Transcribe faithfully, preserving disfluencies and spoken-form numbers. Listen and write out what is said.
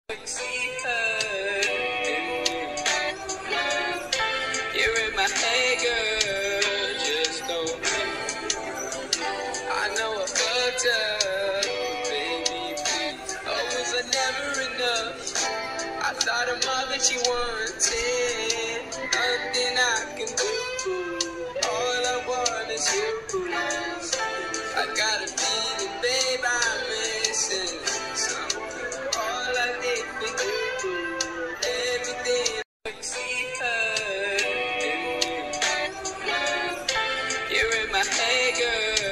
You're in my head, girl. Just don't. I know I fucked up, but baby, please. Oh, was I never enough? I thought I'm all that you wanted. Nothing I can do. All I want is you. I got a feeling, babe, I'm missing something. All I did for you, everything. You're in my head, girl.